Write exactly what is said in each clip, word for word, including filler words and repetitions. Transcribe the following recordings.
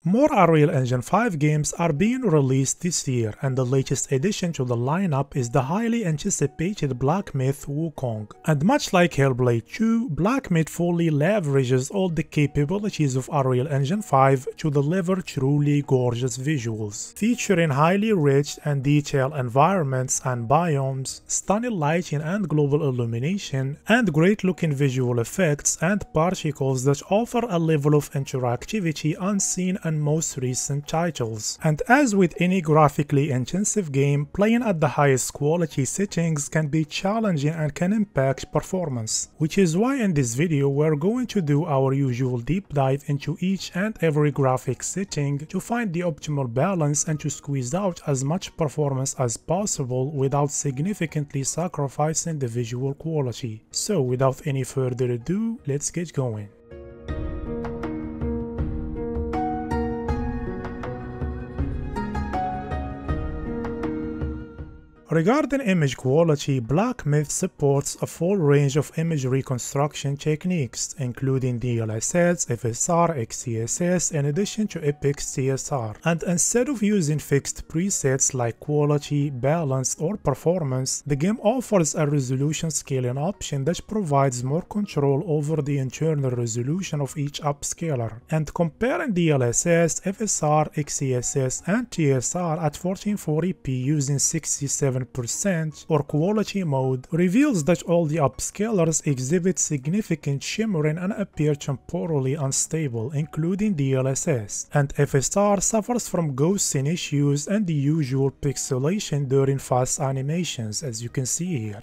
More Unreal Engine five games are being released this year, and the latest addition to the lineup is the highly anticipated Black Myth Wukong. And much like Hellblade two, Black Myth fully leverages all the capabilities of Unreal Engine five to deliver truly gorgeous visuals, featuring highly rich and detailed environments and biomes, stunning lighting and global illumination, and great looking visual effects and particles that offer a level of interactivity unseen in most recent titles. And as with any graphically intensive game, playing at the highest quality settings can be challenging and can impact performance, which is why in this video we're going to do our usual deep dive into each and every graphic setting to find the optimal balance and to squeeze out as much performance as possible without significantly sacrificing the visual quality. So without any further ado, let's get going. Regarding image quality, Black Myth supports a full range of image reconstruction techniques, including D L S S, F S R, XeSS, in addition to Epic C S R. And instead of using fixed presets like quality, balance, or performance, the game offers a resolution scaling option that provides more control over the internal resolution of each upscaler. And comparing D L S S, F S R, XeSS, and T S R at fourteen forty p using sixty-seven percent or quality mode reveals that all the upscalers exhibit significant shimmering and appear temporally unstable, including D L S S, and F S R suffers from ghosting issues and the usual pixelation during fast animations, as you can see here.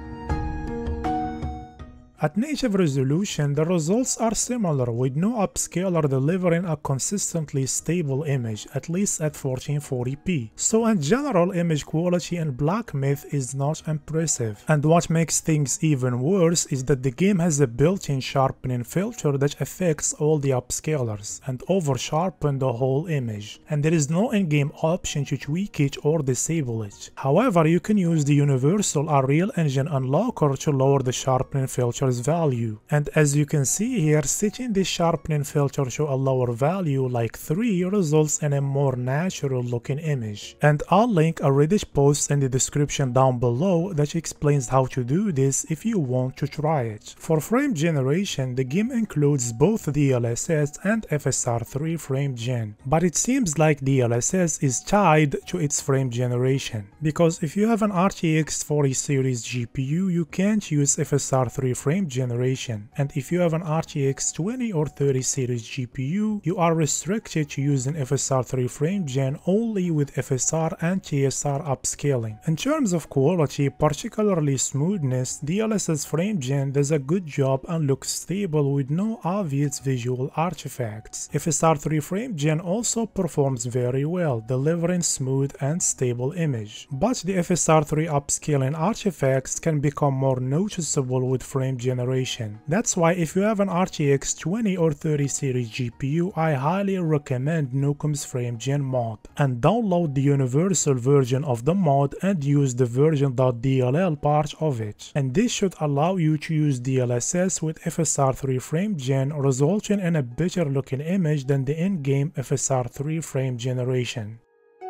At native resolution, the results are similar, with no upscaler delivering a consistently stable image, at least at fourteen forty p. So in general, image quality in Black Myth is not impressive. And what makes things even worse is that the game has a built-in sharpening filter that affects all the upscalers and over-sharpen the whole image. And there is no in-game option to tweak it or disable it. However, you can use the universal Unreal Engine unlocker to lower the sharpening filter value, and as you can see here, setting this sharpening filter to a lower value like three results in a more natural looking image. And I'll link a Reddit post in the description down below that explains how to do this if you want to try it. For frame generation, the game includes both D L S S and F S R three frame gen, but it seems like D L S S is tied to its frame generation, because if you have an R T X forty series G P U, you can't use F S R three frame generation, and if you have an R T X twenty or thirty series G P U, you are restricted to using F S R three frame gen only with F S R and T S R upscaling. In terms of quality, particularly smoothness, D L S S frame gen does a good job and looks stable with no obvious visual artifacts. F S R three frame gen also performs very well, delivering smooth and stable image. But the F S R three upscaling artifacts can become more noticeable with frame generation. That's why if you have an R T X twenty or thirty series G P U, I highly recommend Nukom's frame gen mod, and download the universal version of the mod and use the version.dll part of it. And this should allow you to use D L S S with F S R three frame gen, resulting in a better looking image than the in-game F S R three frame generation.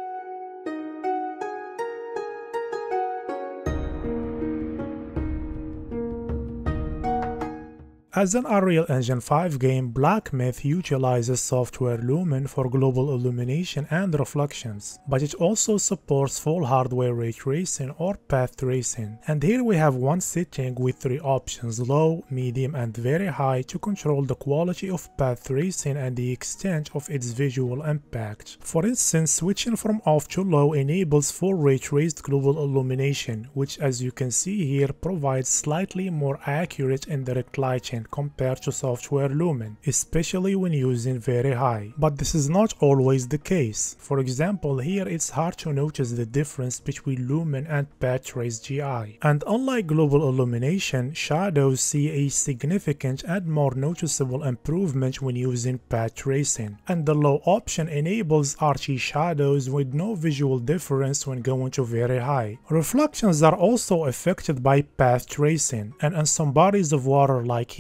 As an Unreal Engine five game, Black Myth utilizes software Lumen for global illumination and reflections, but it also supports full hardware ray tracing or path tracing. And here we have one setting with three options: low, medium, and very high, to control the quality of path tracing and the extent of its visual impact. For instance, switching from off to low enables full ray traced global illumination, which, as you can see here, provides slightly more accurate indirect lighting compared to software Lumen, especially when using very high. But this is not always the case. For example, here it's hard to notice the difference between Lumen and Path Trace G I. And unlike global illumination, shadows see a significant and more noticeable improvement when using path tracing. And the low option enables archy shadows with no visual difference when going to very high. Reflections are also affected by path tracing, and in some bodies of water like here,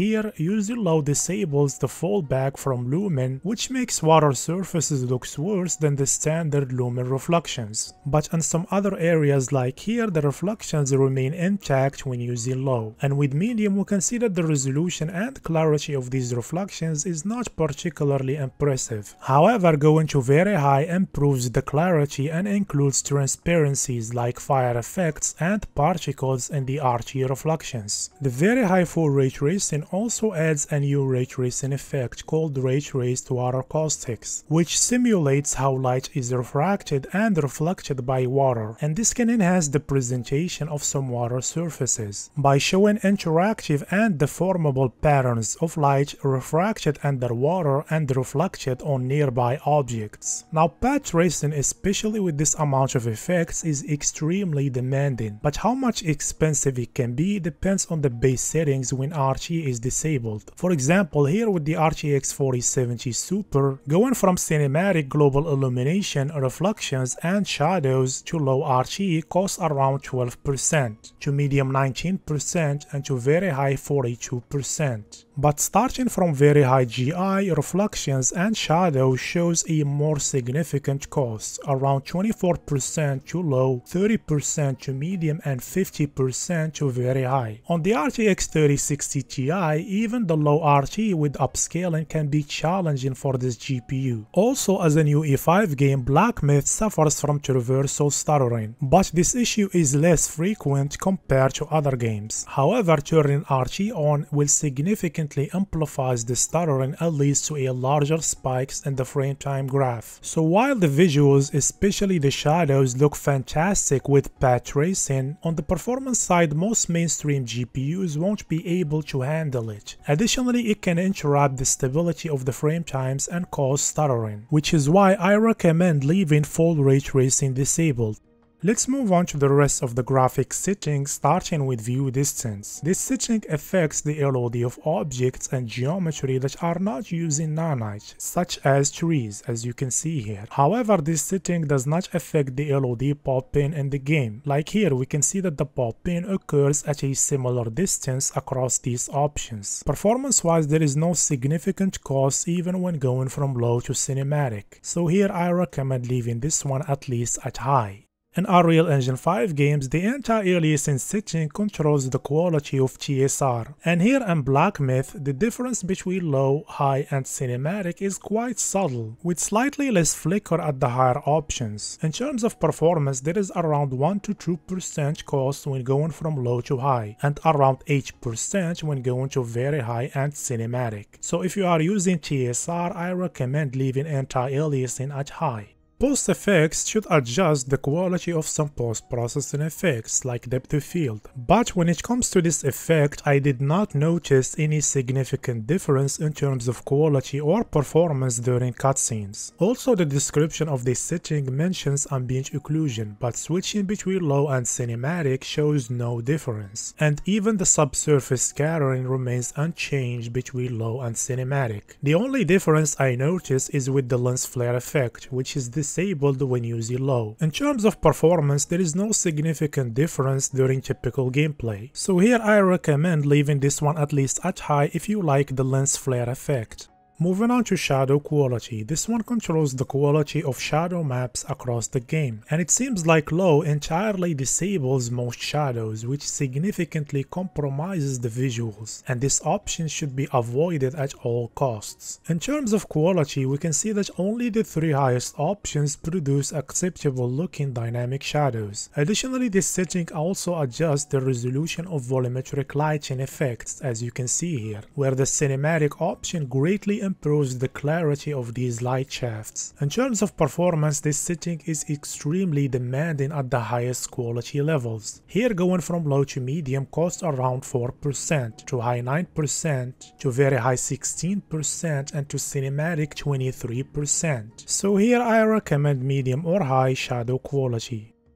here, using low disables the fallback from lumen, which makes water surfaces look worse than the standard lumen reflections. But in some other areas like here, the reflections remain intact when using low. And with medium, we can see that the resolution and clarity of these reflections is not particularly impressive. However, going to very high improves the clarity and includes transparencies like fire effects and particles in the R T reflections. The very high full ray tracing also adds a new ray tracing effect called ray traced water caustics, which simulates how light is refracted and reflected by water, and this can enhance the presentation of some water surfaces by showing interactive and deformable patterns of light refracted underwater and reflected on nearby objects. Now, path tracing, especially with this amount of effects, is extremely demanding, but how much expensive it can be depends on the base settings when R T is disabled. For example, here with the R T X forty seventy Super, going from cinematic global illumination, reflections and shadows to low R T costs around twelve percent, to medium nineteen percent and to very high forty-two percent. But starting from very high G I, reflections and shadows shows a more significant cost, around twenty-four percent to low, thirty percent to medium and fifty percent to very high. On the R T X thirty sixty Ti, even the low R T with upscaling can be challenging for this G P U. Also, as a new E five game, Black Myth suffers from traversal stuttering, but this issue is less frequent compared to other games. However, turning R T on will significantly amplifies the stuttering and leads to a larger spikes in the frame time graph. So while the visuals, especially the shadows, look fantastic with path tracing, on the performance side most mainstream G P Us won't be able to handle it. Additionally, it can interrupt the stability of the frame times and cause stuttering, which is why I recommend leaving full ray tracing disabled. Let's move on to the rest of the graphics settings, starting with view distance. This setting affects the L O D of objects and geometry that are not using nanite, such as trees, as you can see here. However, this setting does not affect the L O D pop-in in the game. Like here, we can see that the pop-in occurs at a similar distance across these options. Performance-wise, there is no significant cost even when going from low to cinematic. So here I recommend leaving this one at least at high. In Unreal Engine five games, the anti-aliasing setting controls the quality of T S R, and here in Black Myth, the difference between low, high and cinematic is quite subtle, with slightly less flicker at the higher options. In terms of performance, there is around one to two percent cost when going from low to high, and around eight percent when going to very high and cinematic. So if you are using T S R, I recommend leaving anti-aliasing at high. Post effects should adjust the quality of some post-processing effects like depth of field, but when it comes to this effect, I did not notice any significant difference in terms of quality or performance during cutscenes. Also, the description of this setting mentions ambient occlusion, but switching between low and cinematic shows no difference, and even the subsurface scattering remains unchanged between low and cinematic. The only difference I notice is with the lens flare effect, which is this disabled when using low. In terms of performance, there is no significant difference during typical gameplay, so here I recommend leaving this one at least at high if you like the lens flare effect. Moving on to shadow quality, this one controls the quality of shadow maps across the game, and it seems like low entirely disables most shadows, which significantly compromises the visuals, and this option should be avoided at all costs. In terms of quality, we can see that only the three highest options produce acceptable looking dynamic shadows. Additionally, this setting also adjusts the resolution of volumetric lighting effects, as you can see here, where the cinematic option greatly improves the clarity of these light shafts. In terms of performance, this setting is extremely demanding at the highest quality levels. Here, going from low to medium costs around four percent, to high nine percent, to very high sixteen percent, and to cinematic twenty-three percent. So here I recommend medium or high shadow quality.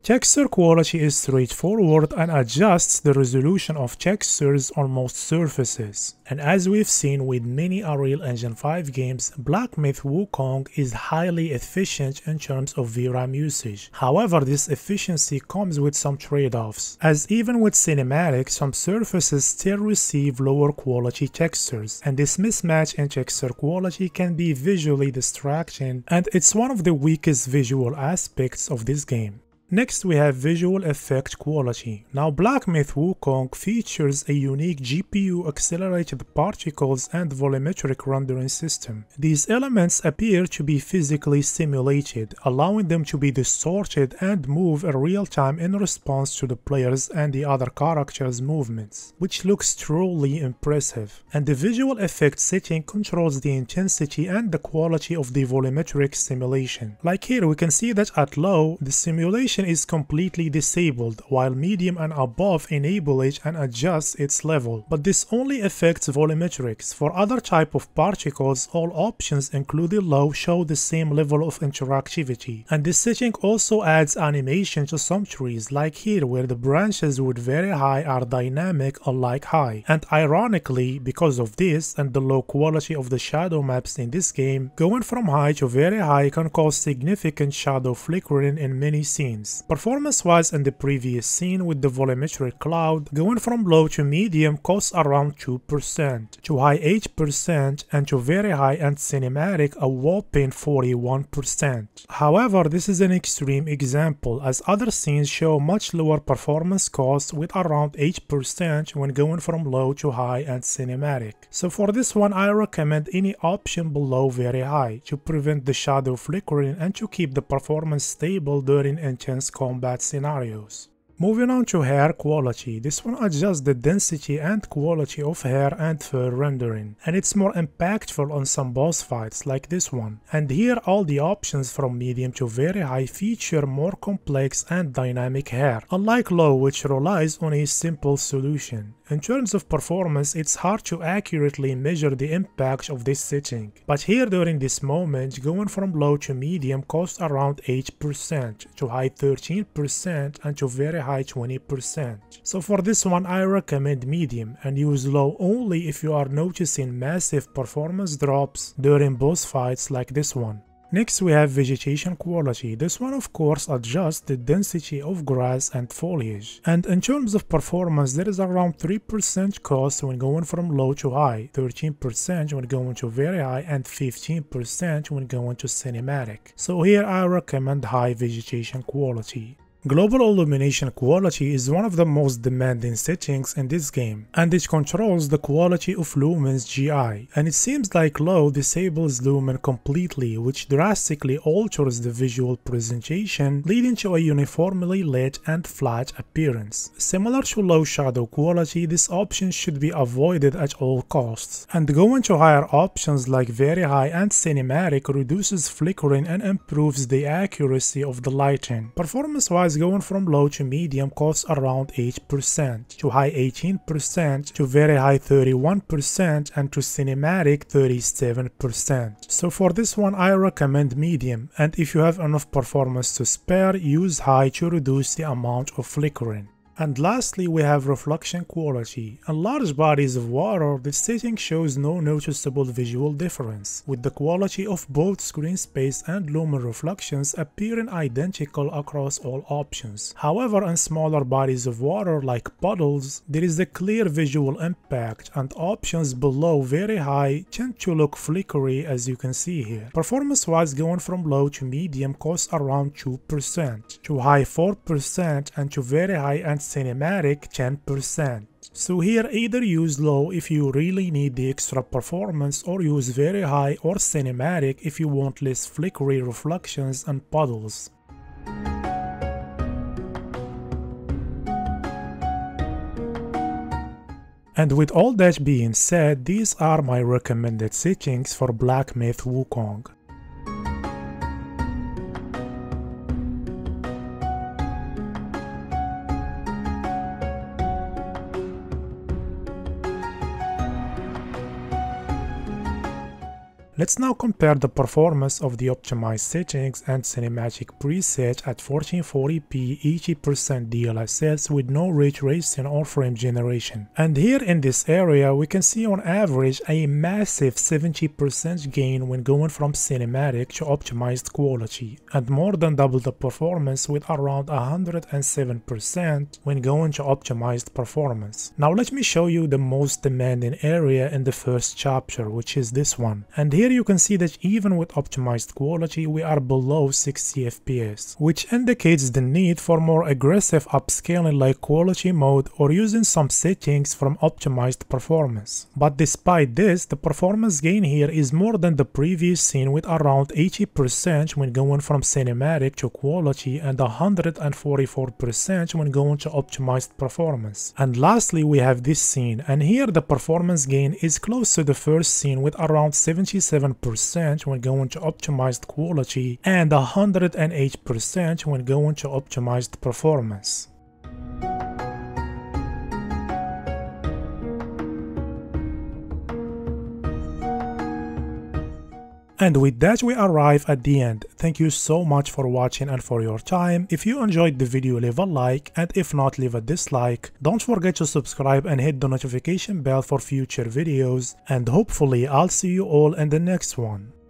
Texture quality is straightforward and adjusts the resolution of textures on most surfaces. And as we've seen with many Unreal Engine five games, Black Myth Wukong is highly efficient in terms of V RAM usage. However, this efficiency comes with some trade-offs, as even with cinematic, some surfaces still receive lower quality textures, and this mismatch in texture quality can be visually distracting, and it's one of the weakest visual aspects of this game. Next we have visual effect quality. Now Black Myth Wukong features a unique G P U accelerated particles and volumetric rendering system. These elements appear to be physically simulated, allowing them to be distorted and move in real time in response to the players and the other characters' movements, which looks truly impressive. And the visual effect setting controls the intensity and the quality of the volumetric simulation. Like here we can see that at low, the simulation is completely disabled, while medium and above enable it and adjust its level, but this only affects volumetrics. For other type of particles, all options including low show the same level of interactivity, and this setting also adds animation to some trees, like here where the branches with very high are dynamic unlike high. And ironically, because of this and the low quality of the shadow maps in this game, going from high to very high can cause significant shadow flickering in many scenes. Performance-wise, in the previous scene with the volumetric cloud, going from low to medium costs around two percent, to high eight percent, and to very high and cinematic a whopping forty-one percent. However, this is an extreme example, as other scenes show much lower performance costs with around eight percent when going from low to high and cinematic. So for this one, I recommend any option below very high to prevent the shadow flickering and to keep the performance stable during intense combat scenarios. Moving on to hair quality, this one adjusts the density and quality of hair and fur rendering, and it's more impactful on some boss fights like this one. And here all the options from medium to very high feature more complex and dynamic hair, unlike low which relies on a simple solution. In terms of performance, it's hard to accurately measure the impact of this setting, but here during this moment, going from low to medium costs around eight percent, to high thirteen percent, and to very high twenty percent. So for this one, I recommend medium and use low only if you are noticing massive performance drops during boss fights like this one. Next we have vegetation quality. This one of course adjusts the density of grass and foliage. And in terms of performance, there is around three percent cost when going from low to high, thirteen percent when going to very high, and fifteen percent when going to cinematic. So here I recommend high vegetation quality. Global illumination quality is one of the most demanding settings in this game, and it controls the quality of lumens G I, and it seems like low disables lumen completely, which drastically alters the visual presentation, leading to a uniformly lit and flat appearance. Similar to low shadow quality, this option should be avoided at all costs, and going to higher options like very high and cinematic reduces flickering and improves the accuracy of the lighting. Performance-wise, going from low to medium costs around eight percent, to high eighteen percent, to very high thirty-one percent, and to cinematic thirty-seven percent. So for this one I recommend medium, and if you have enough performance to spare, use high to reduce the amount of flickering. And lastly, we have reflection quality. In large bodies of water, the setting shows no noticeable visual difference, with the quality of both screen space and lumen reflections appearing identical across all options. However, in smaller bodies of water like puddles, there is a clear visual impact, and options below very high tend to look flickery, as you can see here. Performance-wise, going from low to medium costs around two percent, to high four percent, and to very high and cinematic ten percent. So here either use low if you really need the extra performance, or use very high or cinematic if you want less flickery reflections and puddles. And with all that being said, these are my recommended settings for Black Myth Wukong. Let's now compare the performance of the optimized settings and cinematic preset at fourteen forty p eighty percent D L S S with no ray tracing or frame generation. And here in this area we can see on average a massive seventy percent gain when going from cinematic to optimized quality, and more than double the performance with around one hundred seven percent when going to optimized performance. Now let me show you the most demanding area in the first chapter, which is this one. And here you can see that even with optimized quality we are below sixty F P S, which indicates the need for more aggressive upscaling like quality mode or using some settings from optimized performance. But despite this, the performance gain here is more than the previous scene with around eighty percent when going from cinematic to quality and one hundred forty-four percent when going to optimized performance. And lastly we have this scene, and here the performance gain is close to the first scene with around seventy-seven percent when going to optimized quality and one hundred eight percent when going to optimized performance. And with that we arrive at the end. Thank you so much for watching and for your time. If you enjoyed the video, leave a like, and if not, leave a dislike. Don't forget to subscribe and hit the notification bell for future videos, and hopefully I'll see you all in the next one.